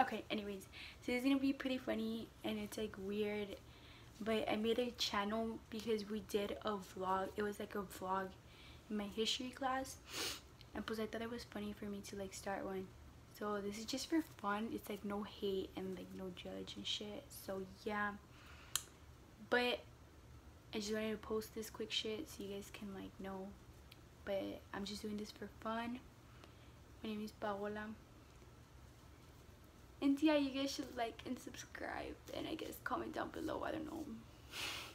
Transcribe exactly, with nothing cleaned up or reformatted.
Okay, anyways, so it's gonna be pretty funny and it's like weird, but I made a channel because we did a vlog. It was like a vlog in my history class, and plus I thought it was funny for me to like start one. So this is just for fun. It's like no hate and like no judge and shit. So yeah, but I just wanted to post this quick shit so you guys can like know. But I'm just doing this for fun. My name is Paola. And yeah, you guys should like and subscribe, and I guess comment down below. I don't know.